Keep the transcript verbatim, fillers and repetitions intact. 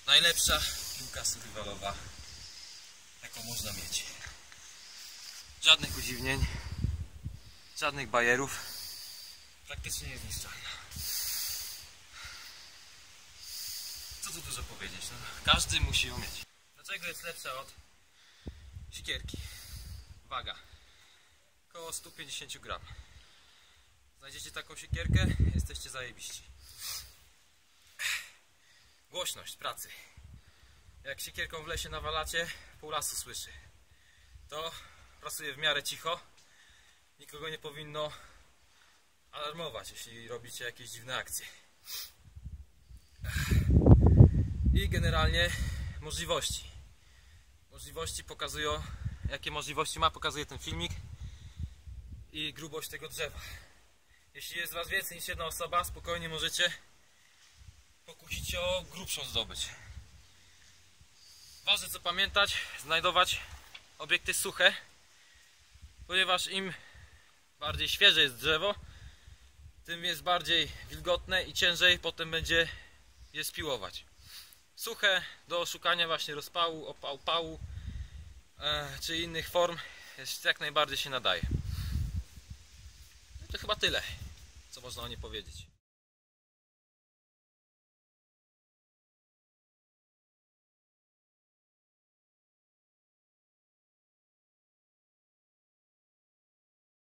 Najlepsza piłka survivalowa, jaką można mieć. Żadnych udziwnień, żadnych bajerów, praktycznie niezniszczalna. Co tu dużo powiedzieć, no, każdy musi ją mieć. Dlaczego jest lepsza od siekierki? Waga, około sto pięćdziesiąt gram. Znajdziecie taką siekierkę, jesteście zajebiści. Głośność pracy. Jak siekierką w lesie nawalacie, pół lasu słyszy. To pracuje w miarę cicho. Nikogo nie powinno alarmować, jeśli robicie jakieś dziwne akcje. I generalnie możliwości. Możliwości pokazują, jakie możliwości ma, pokazuje ten filmik. I grubość tego drzewa. Jeśli jest was więcej niż jedna osoba, spokojnie możecie pokusić się o grubszą zdobycz. Ważne co pamiętać, znajdować obiekty suche, ponieważ im bardziej świeże jest drzewo, tym jest bardziej wilgotne i ciężej potem będzie je spiłować. Suche do szukania właśnie rozpału, opału e, czy innych form jest, jak najbardziej się nadaje. To chyba tyle, co można o niej powiedzieć.